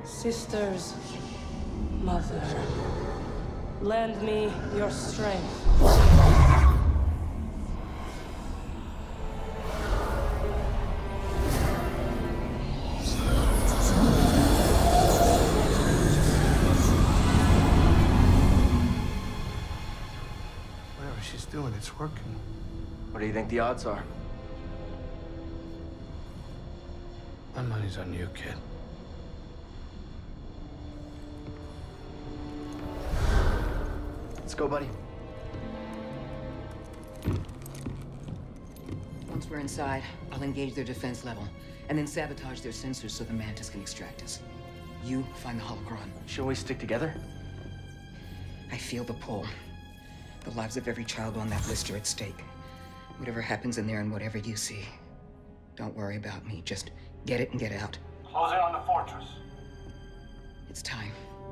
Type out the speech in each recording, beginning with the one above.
Sisters, mother, lend me your strength. Whatever she's doing, it's working. What do you think the odds are? My money's on you, kid. Let's go, buddy. Once we're inside, I'll engage their defense level, and then sabotage their sensors so the Mantis can extract us. You find the holocron. Shall we stick together? I feel the pull. The lives of every child on that list are at stake. Whatever happens in there and whatever you see, don't worry about me. Just get it and get out. Close in on the fortress. It's time.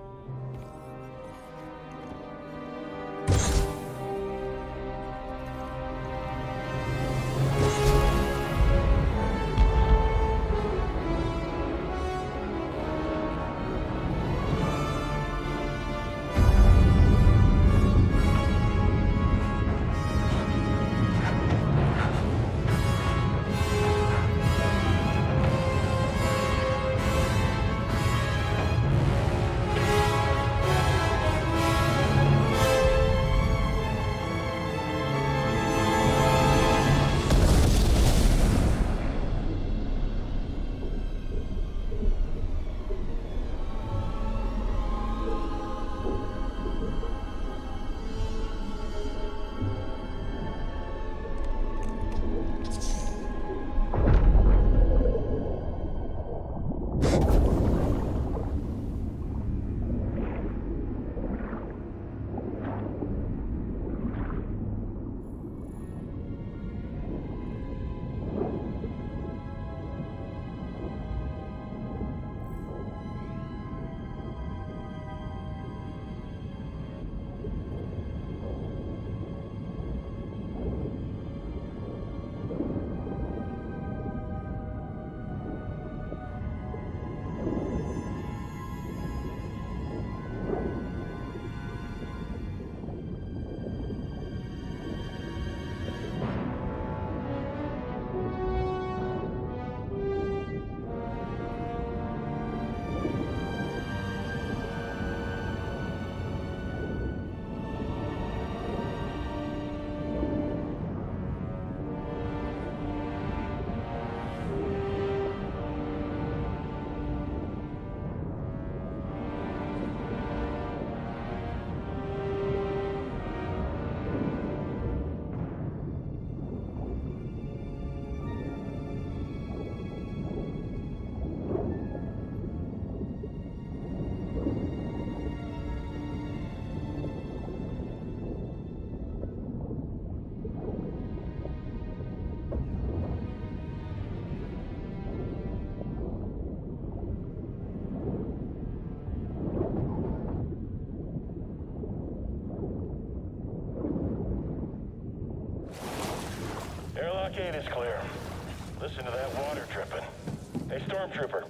Airlock 8 is clear. Listen to that water dripping. Hey, Stormtrooper.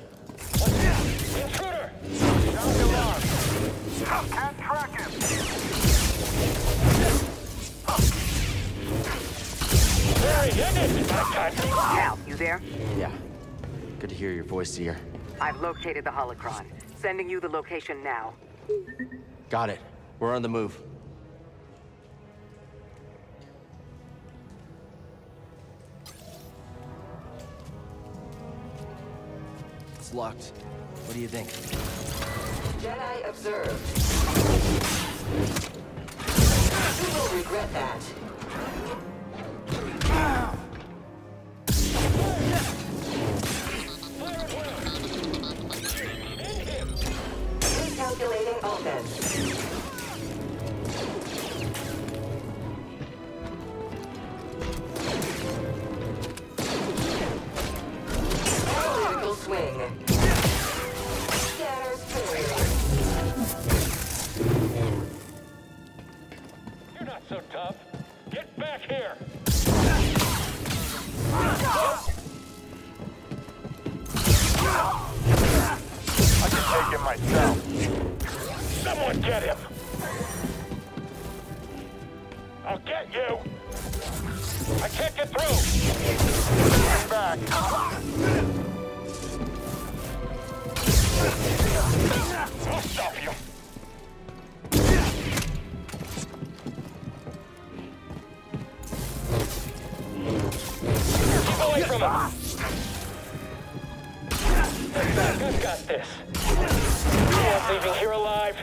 Intruder! Sound the alarm. Can't track him. Very hit it! Cal, you there? Yeah. Good to hear your voice, Seer. I've located the holocron. Sending you the location now. Got it. We're on the move. It's locked. What do you think? Jedi observed. You will regret that. Recalculating offense. Analytical swing. Scatters failure. You're not so tough. Get back here! I can take him myself. Someone get him! I'll get you! I can't get through! Stand back! I'll stop you! Keep away from him! I've got this. You aren't leaving here alive.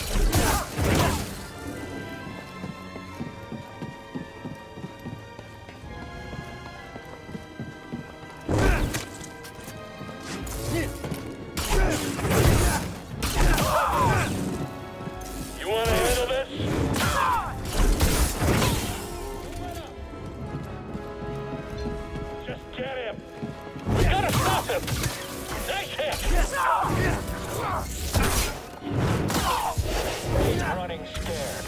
You want to handle this? Just get him. We gotta stop him. Nice hit. He's running scared.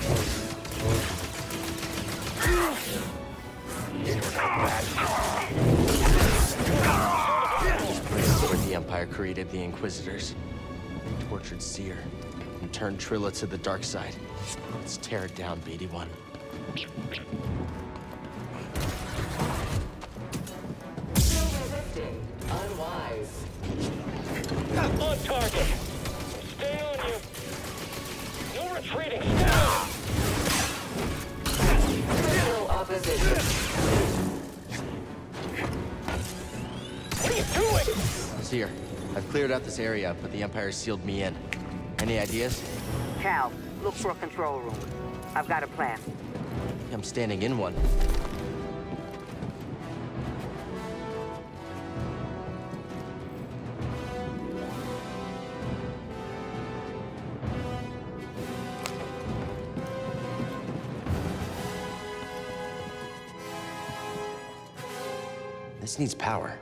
Where the Empire created the Inquisitors, tortured Seer, and turned Trilla to the dark side. Let's tear it down, BD-1. Unwise. On target. Stay on you. No retreating. Stay on him. No opposition. What are you doing? Seer, I've cleared out this area, but the Empire sealed me in. Any ideas? Cal, look for a control room. I've got a plan. I'm standing in one. This needs power.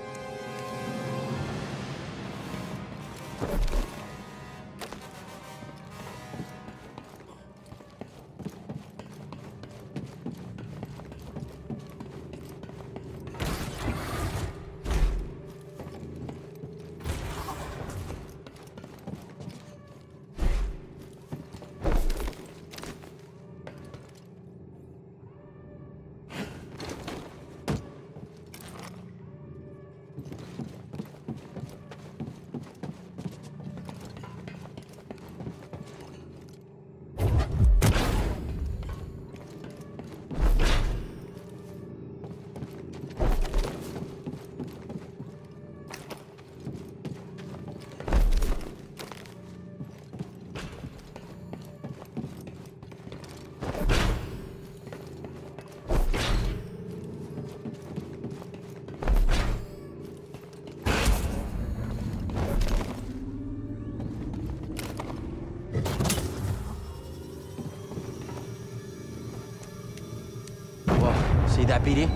See that, BD?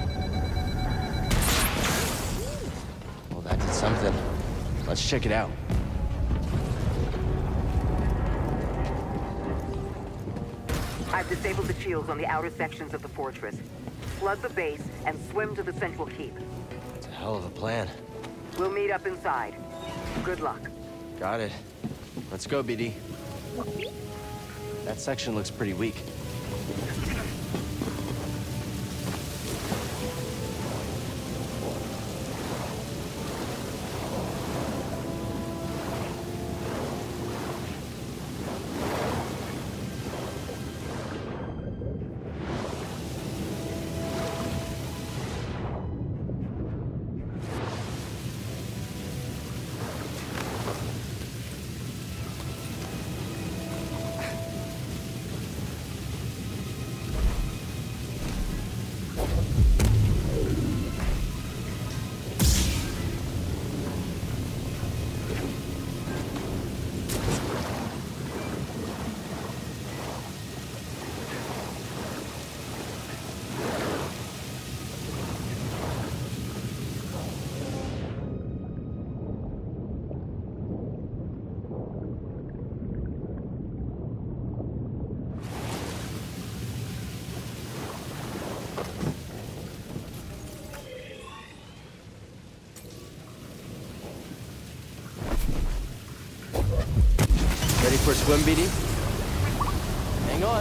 Well, that did something. Let's check it out. I've disabled the shields on the outer sections of the fortress. Flood the base and swim to the central keep. It's a hell of a plan. We'll meet up inside. Good luck. Got it. Let's go, BD. That section looks pretty weak. for a swim, BD? Hang on.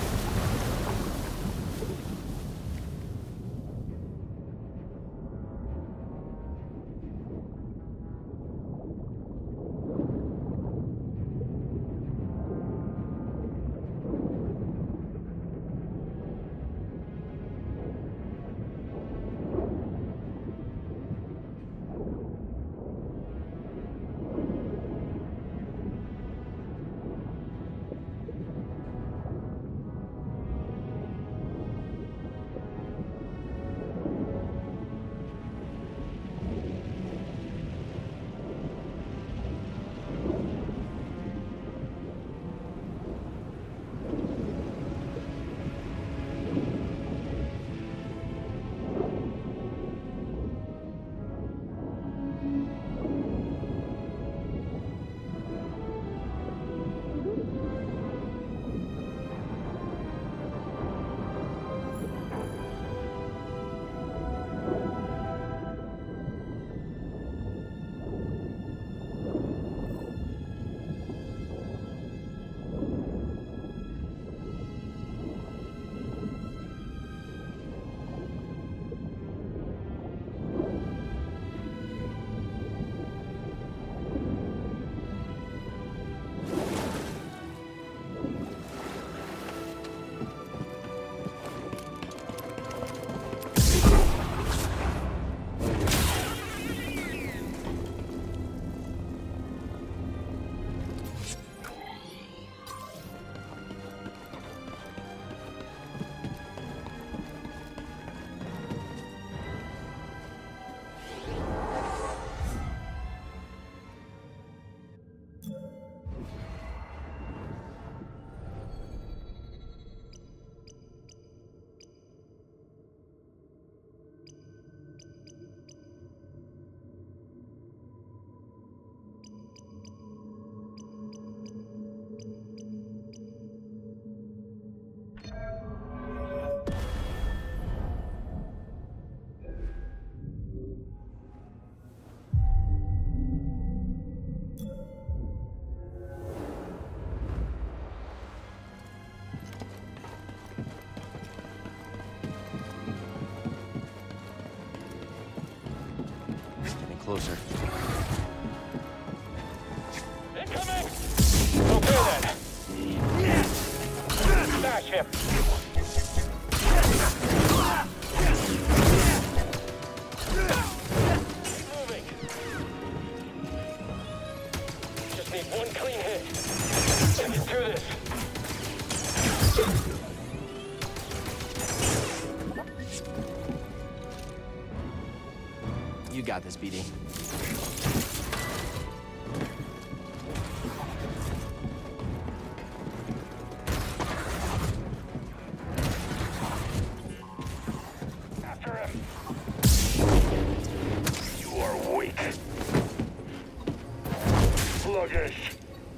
Closer. Incoming! Okay then. Smash him. Keep moving. Just need one clean hit. Let's get through this. You got this, BD. After him. You are weak. Sluggish.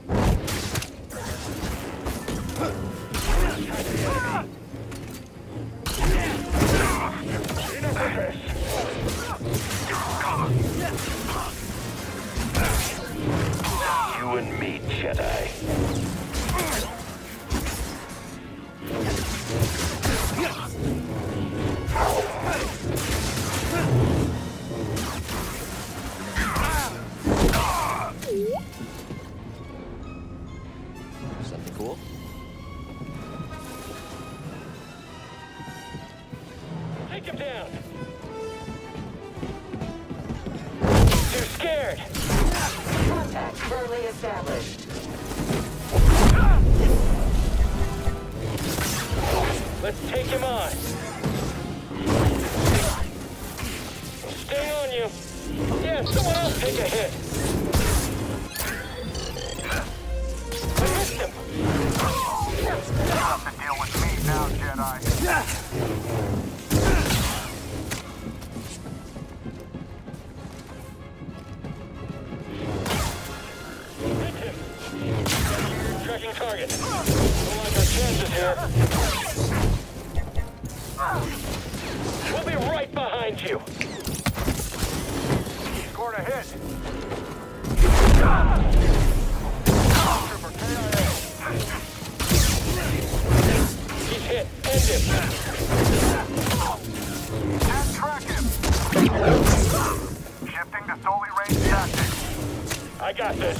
Enough of this. You and me, Jedi. Something cool? Take him down. Too scared. Contact firmly established. Let's take him on. Stay on you. Yeah, someone else take a hit. I missed him. You have to deal with me now, Jedi. Hit him. Tracking target. Don't like our chances here. We'll be right behind you. Scored a hit. Trooper KIA. Can't track him. Shifting to solely ranged tactics. I got this.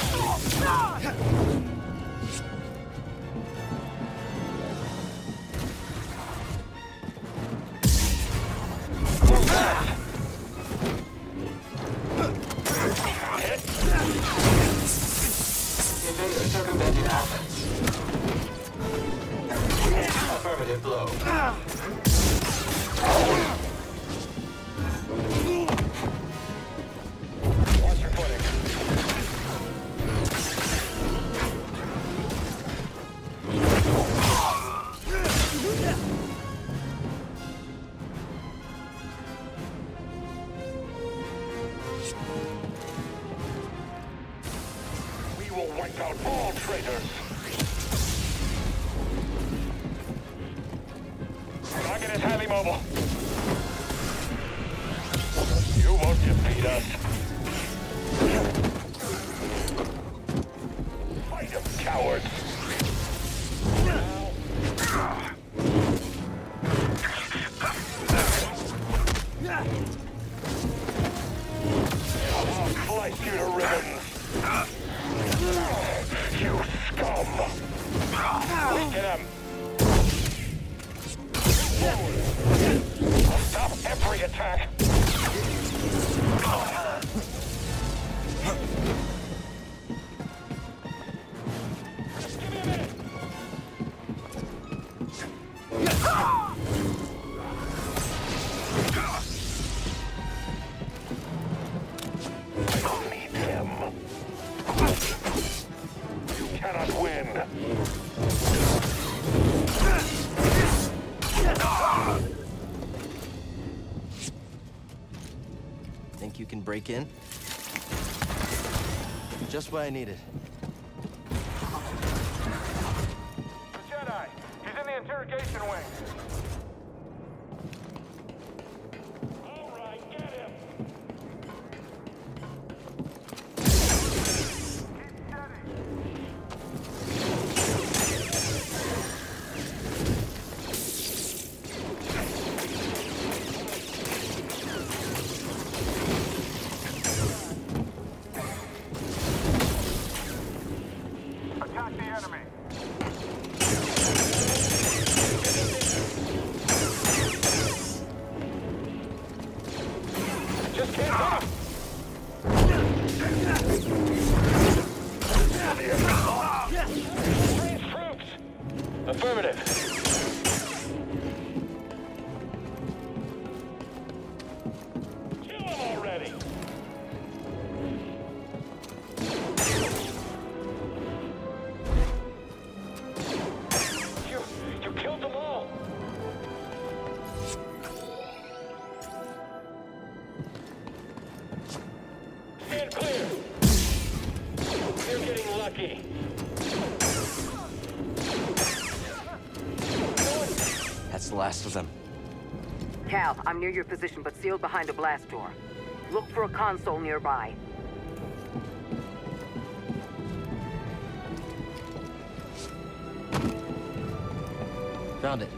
Invader circumvented Athens. Affirmative blow. Watch your footing. We will wipe out all traitors. Target is highly mobile. You won't defeat us. Fight them, cowards. I'll slice you to ribbons. You scum! Get him! I'll stop every attack! Give me a minute! I don't need him. You cannot win. Think you can break in? Just what I needed. The Jedi. He's in the interrogation wing. All right, get him. Attack the enemy. Just can't stop. Strange troops. Affirmative. Kill him already. You killed them all. Stand clear. You're getting lucky. That's the last of them. Cal, I'm near your position, but sealed behind a blast door. Look for a console nearby. Found it.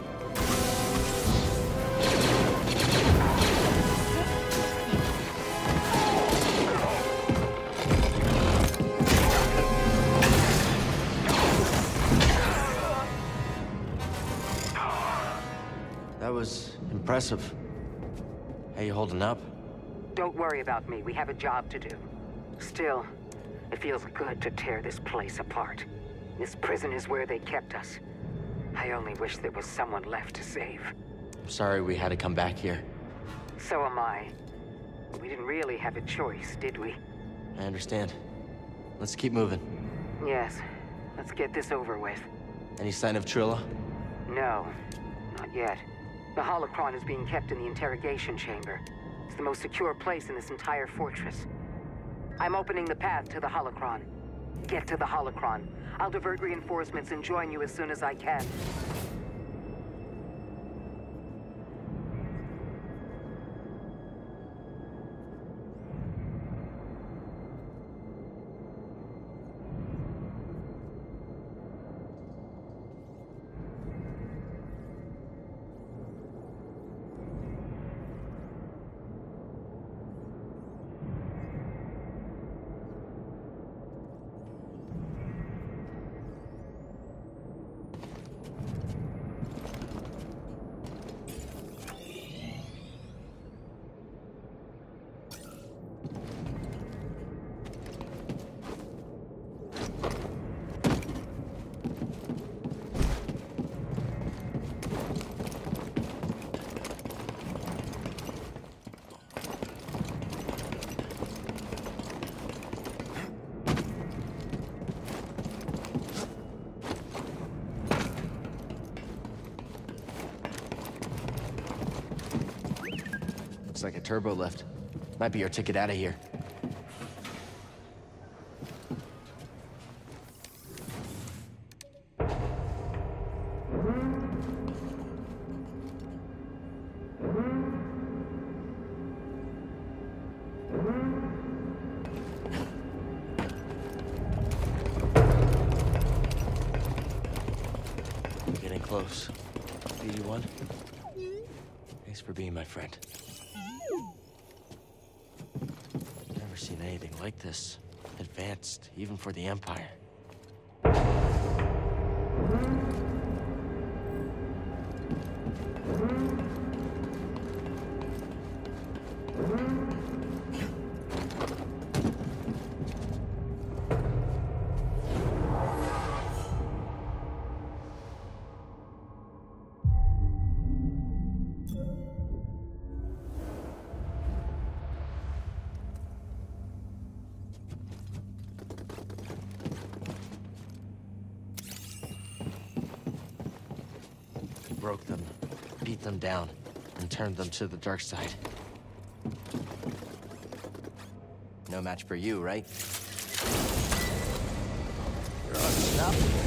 That was impressive. How you holding up? Don't worry about me. We have a job to do. Still, it feels good to tear this place apart. This prison is where they kept us. I only wish there was someone left to save. I'm sorry we had to come back here. So am I. We didn't really have a choice, did we? I understand. Let's keep moving. Yes. Let's get this over with. Any sign of Trilla? No, not yet. The holocron is being kept in the interrogation chamber. It's the most secure place in this entire fortress. I'm opening the path to the holocron. Get to the holocron. I'll divert reinforcements and join you as soon as I can. Looks like a turbo lift. Might be our ticket out of here. Getting close. BD1? Thanks for being my friend. Never seen anything like this. Advanced, even for the Empire. Broke them, beat them down, and turned them to the dark side. No match for you, right? You're unstoppable.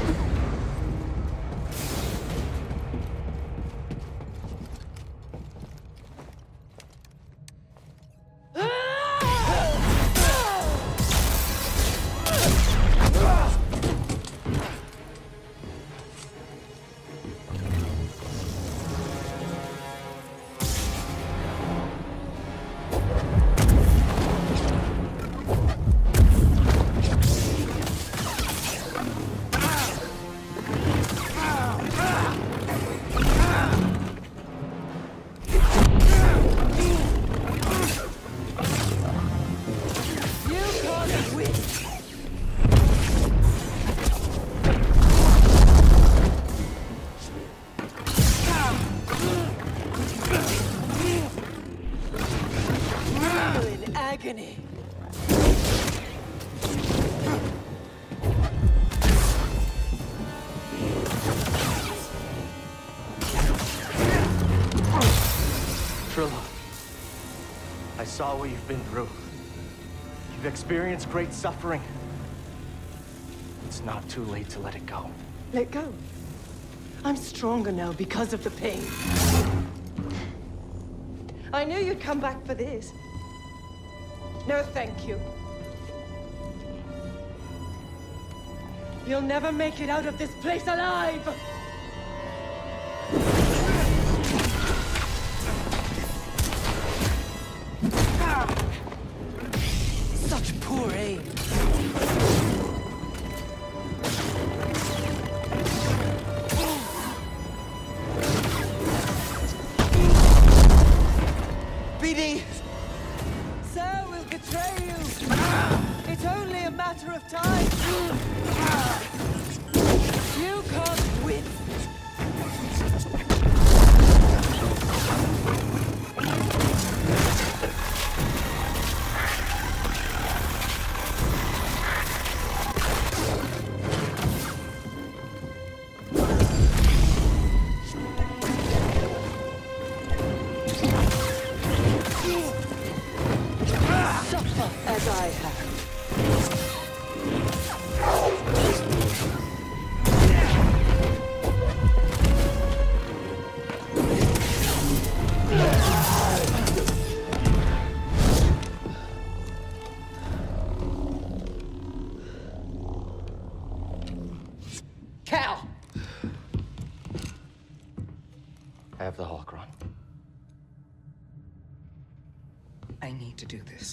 Agony. Trilla, I saw what you've been through. You've experienced great suffering. It's not too late to let it go. Let go. I'm stronger now because of the pain. I knew you'd come back for this. No, thank you. You'll never make it out of this place alive! Such poor aim. BD! Sir will betray you. It's only a matter of time. You can't win. Suffer as I have. Cal! I have the holocron. I need to do this.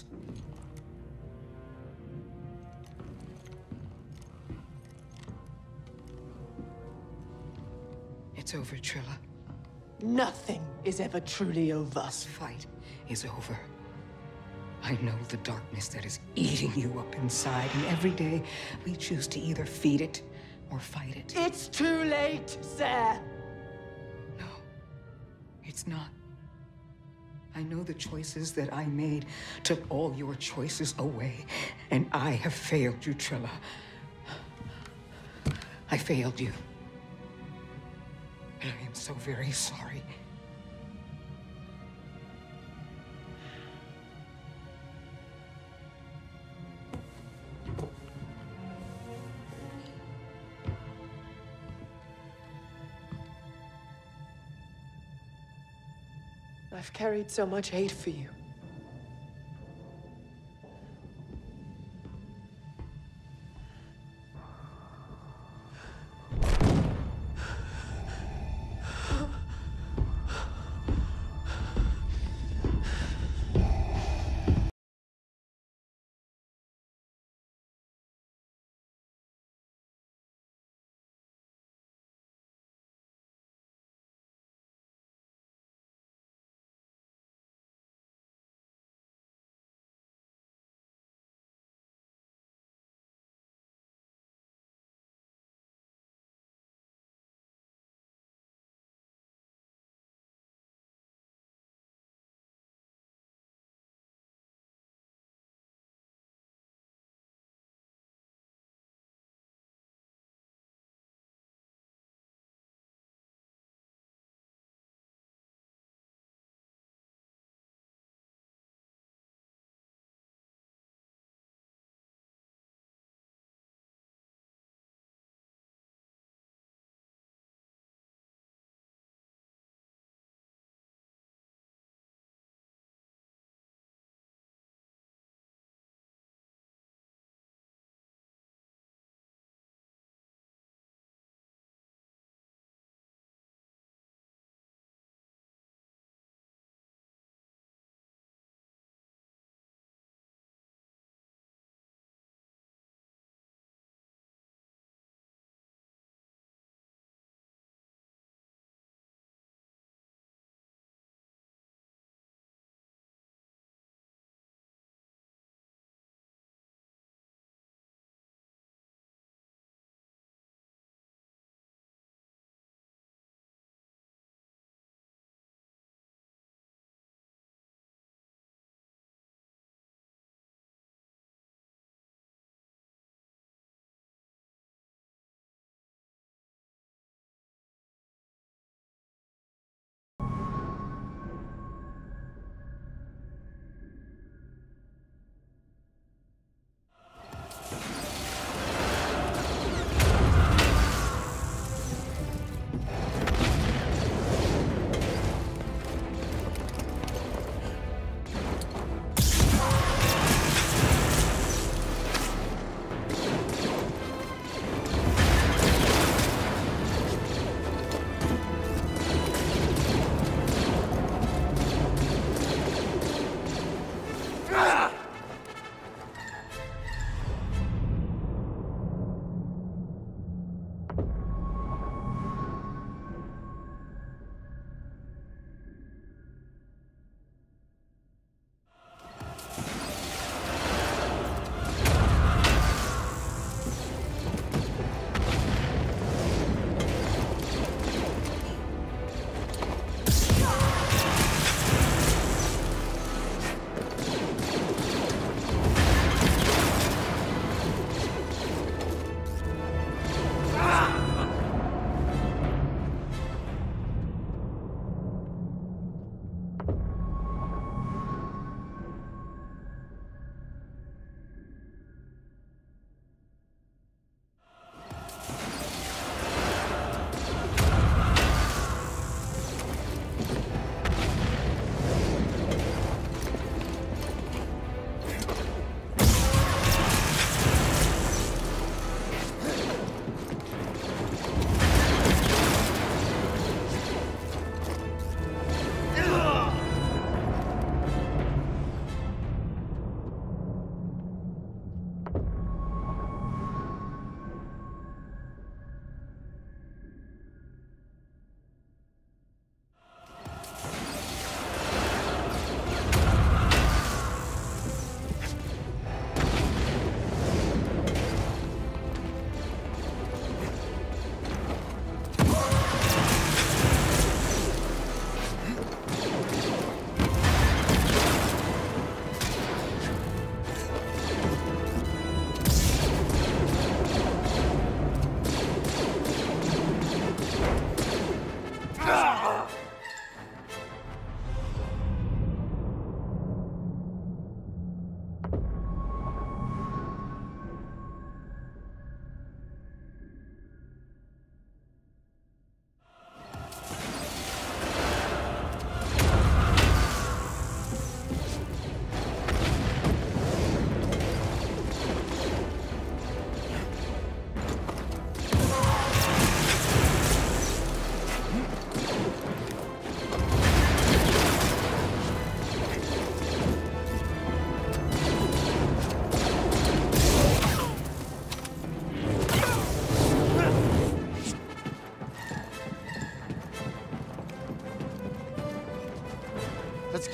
It's over, Trilla. Nothing is ever truly over. This fight is over. I know the darkness that is eating you up inside, and every day we choose to either feed it or fight it. It's too late, sir. No, it's not. I know the choices that I made took all your choices away, and I have failed you, Trilla. I failed you. And I am so very sorry. I've carried so much hate for you.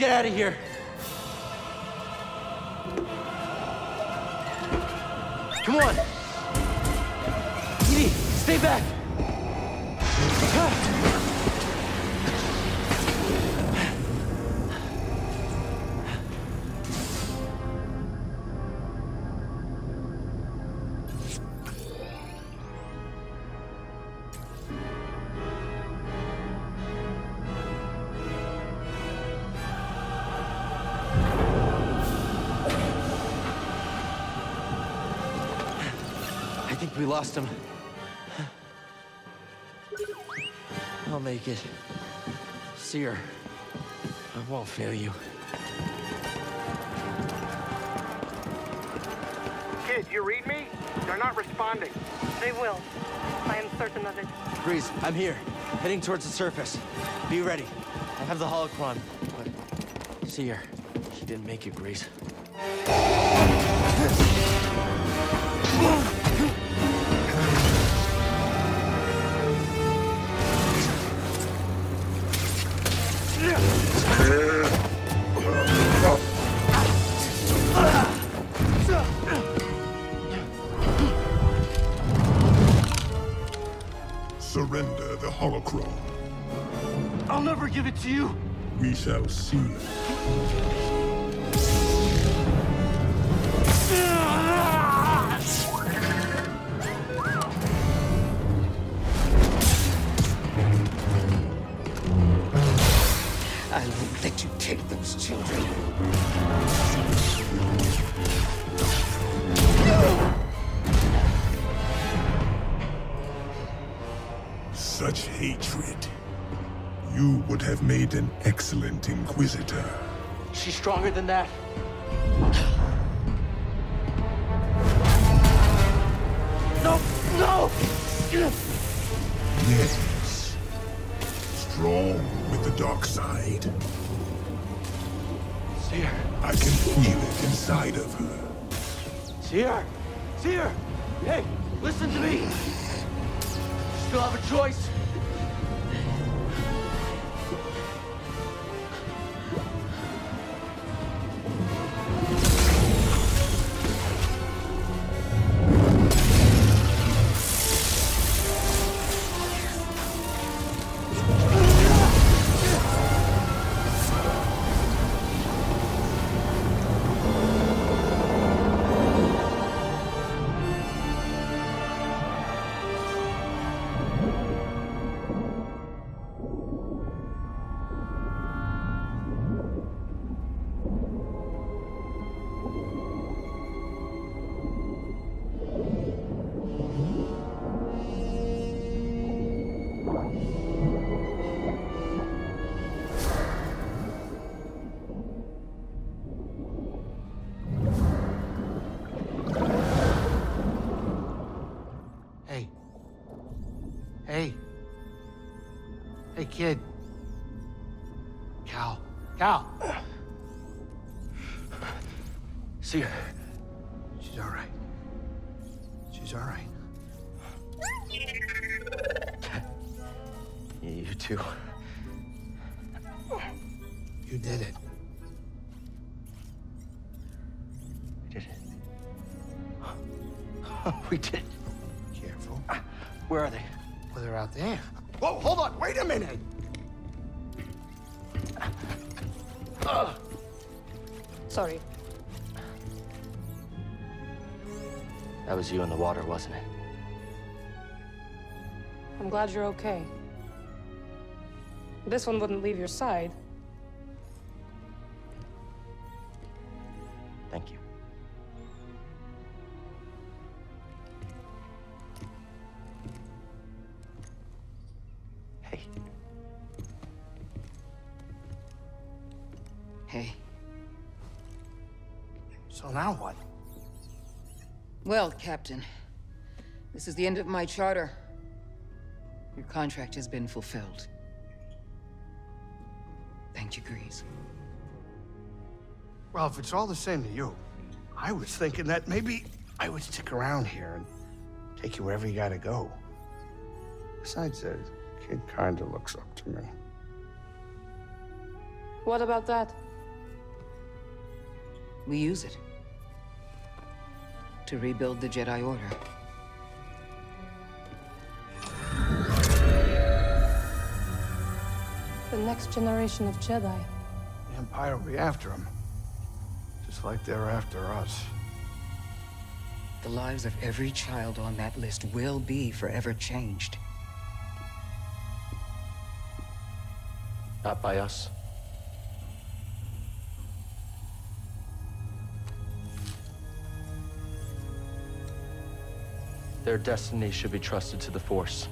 get out of here. Come on. Edie, stay back. I think we lost him. I'll make it. Seer, I won't fail you. Kid, you read me? They're not responding. They will. I am certain of it. Grease, I'm here. Heading towards the surface. Be ready. I have the holocron. But Seer, she didn't make it, Grease. Surrender the holocron. I'll never give it to you. We shall see. I won't let you take those children. Such hatred. You would have made an excellent Inquisitor. She's stronger than that. No! No! Yes. Strong with the dark side. Seer. I can feel it inside of her. Seer! Seer! Hey, listen to me! Still have a choice. Hey, kid. Cal. Cal! Seer. She's all right. She's all right. You too. You did it. We did it. We did it. Careful. Where are they? Well, they're out there. Whoa, hold on. Wait a minute. Sorry. That was you in the water, wasn't it? I'm glad you're okay. This one wouldn't leave your side. Thank you. Hey. Hey. So now what? Well, Captain, this is the end of my charter. Your contract has been fulfilled. Thank you, Grease. Well, if it's all the same to you, I was thinking that maybe I would stick around here and take you wherever you gotta go. Besides, the kid kinda looks up to me. What about that? We use it to rebuild the Jedi Order. The next generation of Jedi. The Empire will be after him. Just like they're after us. The lives of every child on that list will be forever changed. Not by us. Their destiny should be trusted to the Force.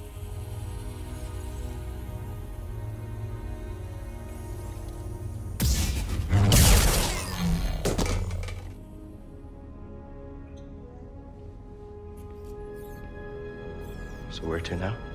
So where to now?